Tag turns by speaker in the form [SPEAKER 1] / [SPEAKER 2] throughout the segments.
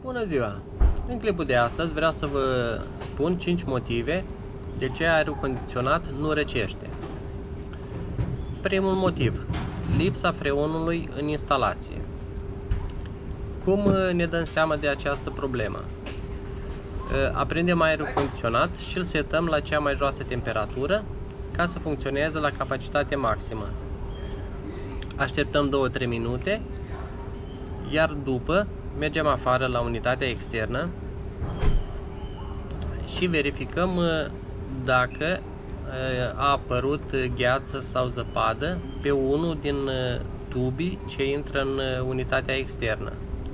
[SPEAKER 1] Bună ziua! În clipul de astăzi vreau să vă spun 5 motive de ce aerul condiționat nu răcește. Primul motiv: lipsa freonului în instalație. Cum ne dăm seama de această problemă? Aprindem aerul condiționat și îl setăm la cea mai joasă temperatură ca să funcționeze la capacitate maximă. Așteptăm 2-3 minute, iar după mergem afară la unitatea externă și verificăm dacă a apărut gheață sau zăpadă pe unul din tubii ce intră în unitatea externă.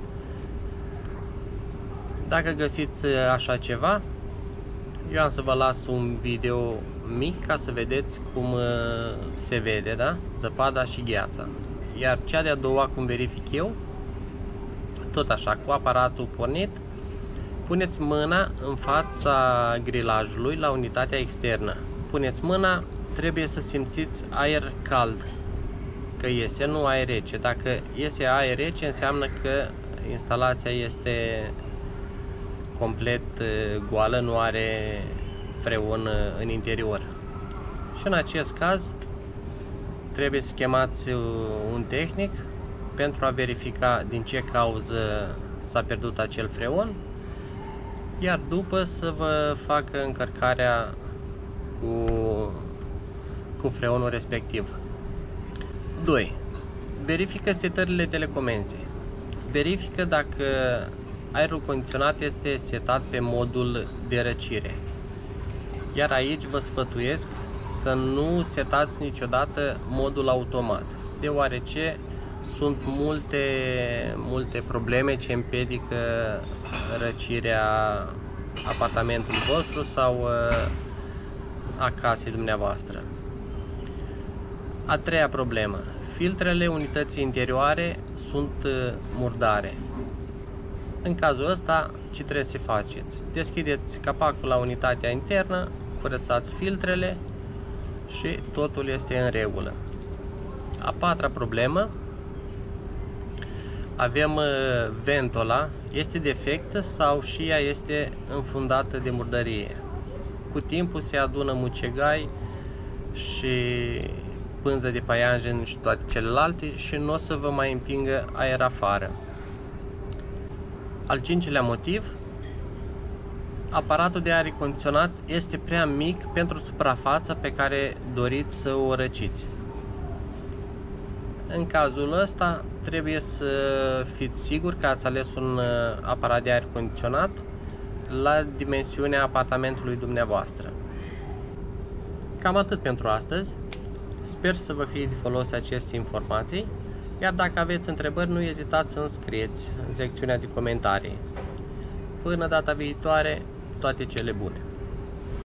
[SPEAKER 1] Dacă găsiți așa ceva, eu am să vă las un video mic ca să vedeți cum se vede, da? Zăpada și gheața. Iar cea de-a doua, cum verific eu, tot așa, cu aparatul pornit, puneți mâna în fața grilajului la unitatea externă. Puneți mâna, trebuie să simțiți aer cald, că iese, nu aer rece. Dacă iese aer rece, înseamnă că instalația este complet goală, nu are freon în interior. Și în acest caz trebuie să chemați un tehnic pentru a verifica din ce cauză s-a pierdut acel freon, iar după să vă facă încărcarea cu freonul respectiv. 2. Verifică setările telecomenzii. Verifică dacă aerul condiționat este setat pe modul de răcire. Iar aici vă sfătuiesc să nu setați niciodată modul automat, deoarece sunt multe probleme ce împiedică răcirea apartamentului vostru sau a casei dumneavoastră. A treia problemă: filtrele unității interioare sunt murdare. În cazul ăsta, ce trebuie să faceți? Deschideți capacul la unitatea internă, curățați filtrele și totul este în regulă. A patra problemă: avem ventola, este defectă sau și ea este înfundată de murdărie. Cu timpul se adună mucegai și pânză de paianjen și toate celelalte și nu o să vă mai împingă aer afară. Al cincilea motiv: aparatul de aer condiționat este prea mic pentru suprafața pe care doriți să o răciți. În cazul ăsta trebuie să fiți siguri că ați ales un aparat de aer condiționat la dimensiunea apartamentului dumneavoastră. Cam atât pentru astăzi. Sper să vă fie de folos aceste informații, iar dacă aveți întrebări, nu ezitați să îmi scrieți în secțiunea de comentarii. Până data viitoare, toate cele bune!